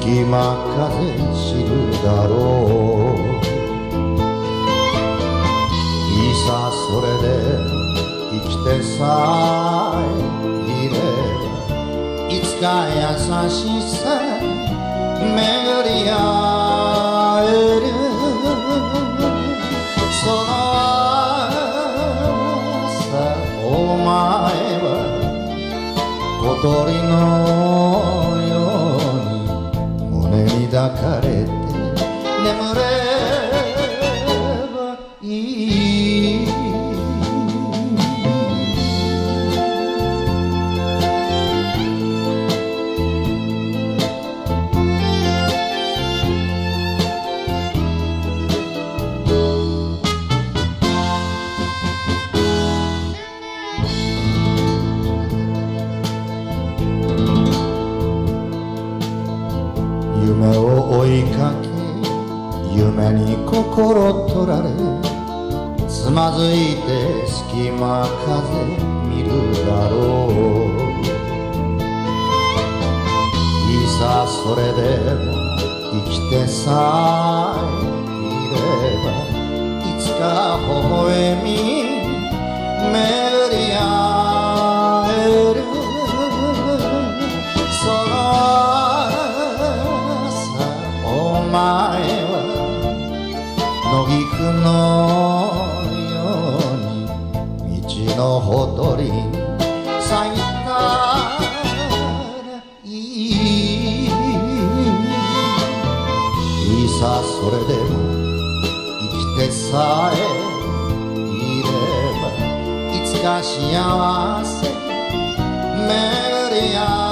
隙間風知るだろう。いさそれで生きてさえいれば、いつか優しさ巡り合える。その朝お前は小鳥のように胸に抱かれて眠ればいい。夢を追いかけ夢に心取られ、つまずいて隙間風見るだろう。いざそれでも生きてさえいれば、いつか微笑み巡り合える。そのお前は野菊のように道のほとりに咲いたらいい。いさそれでも生きてさえいれば、いつか幸せ巡り合う。